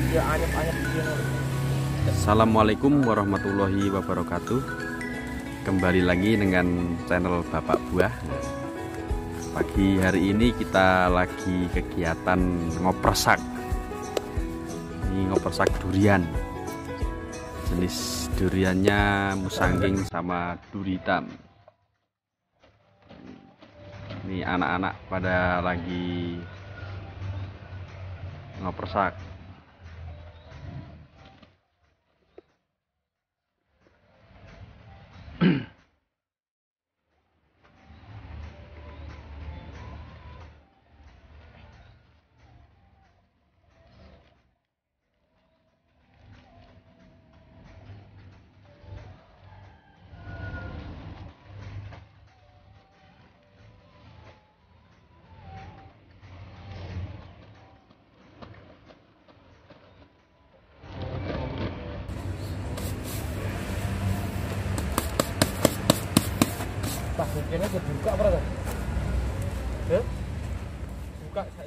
Ya anyep-anyep gini. Assalamualaikum warahmatullahi wabarakatuh. Kembali lagi dengan channel Bapak Buah. Pagi hari ini kita lagi kegiatan ngopersak. Ini ngopersak durian. Jenis duriannya musangging sama duri hitam. Ini anak-anak pada lagi ngopersak. Pas mungkin aja buka apa tuh? Buka